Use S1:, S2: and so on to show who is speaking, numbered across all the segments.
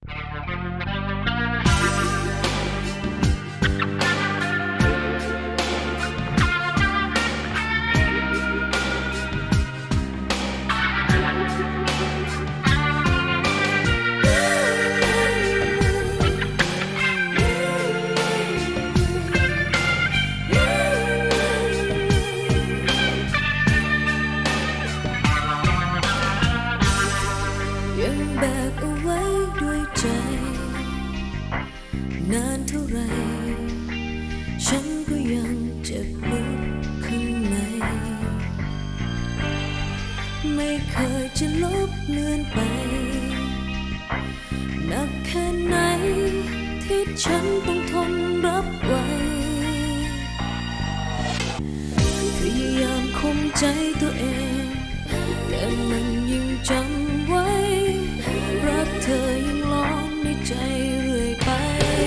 S1: ยังแบกเอาไว้ด้วยใจนานเท่าไรฉันก็ยังเจ็บลึกข้างในไม่เคยจะลบเลือนไปหนักแค่ไหนที่ฉันต้องทนรับไว้พยายามข่มใจตัวเองแต่มันยิ่งจำไว้รักเธอยังร้อนในใจเรื่อยไป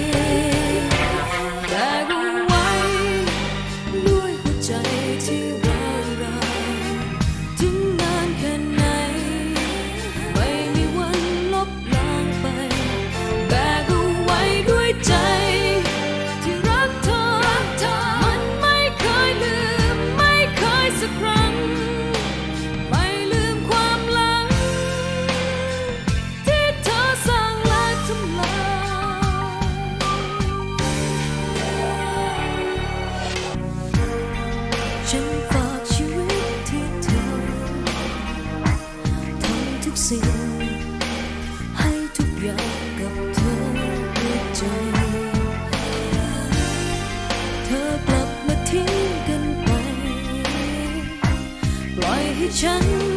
S1: แบกเอาไว้ด้วยหัวใจที่ร้าวรานถึงนานแค่ไหนไม่มีวันลบล้างไปแบกเอาไว้ด้วยใจที่รักเธอมันไม่เคยลืมไม่เคยสักครั้งไม่ลืมความหลังที่เธอสร้างและทำลายฉันฝากชีวิตที่เธอทำทุกสิ่งให้ทุกอย่างกับเธอด้วยใจเธอกลับมาทิ้งกันไปปล่อยให้ฉัน